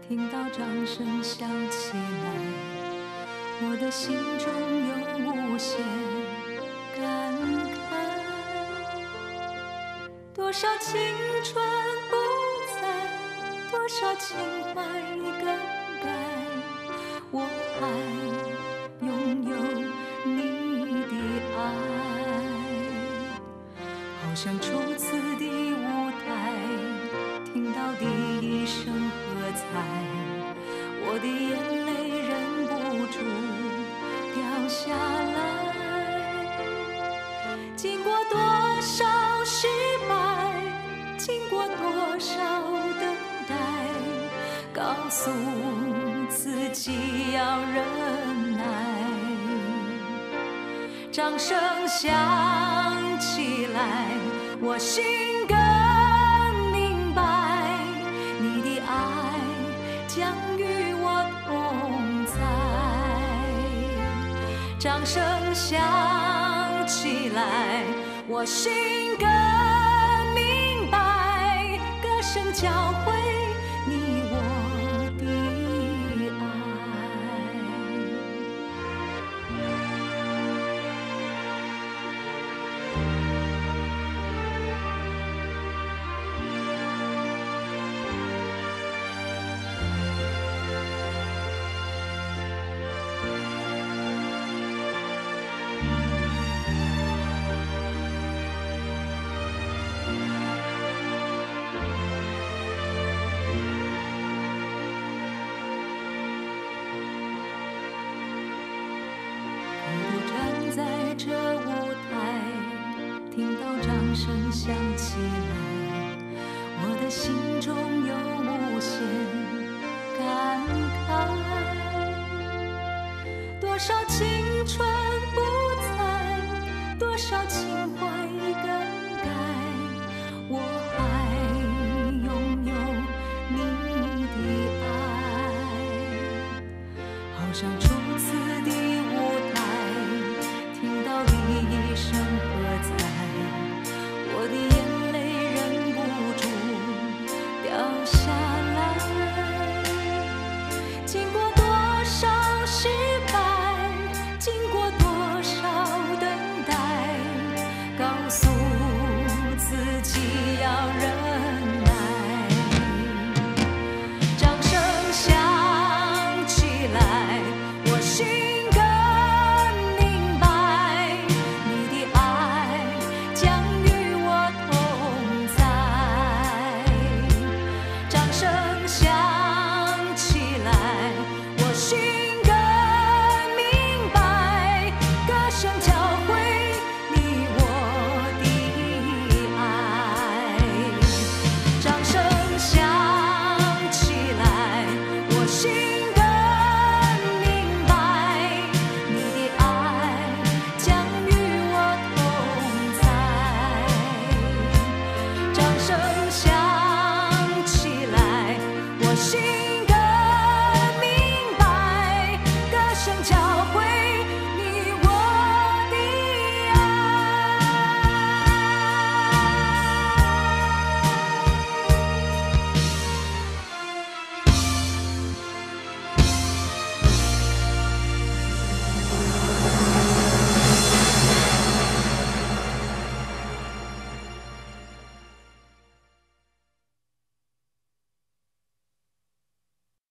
听到掌声响起来，我的心中有无限感慨。多少青春不在，多少情怀更改，我还拥有你的爱。好像初次的舞台，听到第一声喝彩，我的眼泪忍不住掉下来。经过多少失败，经过多少等待，告诉自己要忍耐。掌声响起来，我心更明白，你的爱将与我同在。掌声响起来，我心更明白，歌声教会你我的这舞台，听到掌声响起来，我的心中有无限感慨。多少青春不在，多少情怀更改，我还拥有你的爱。好像初次的舞台，听到第一声。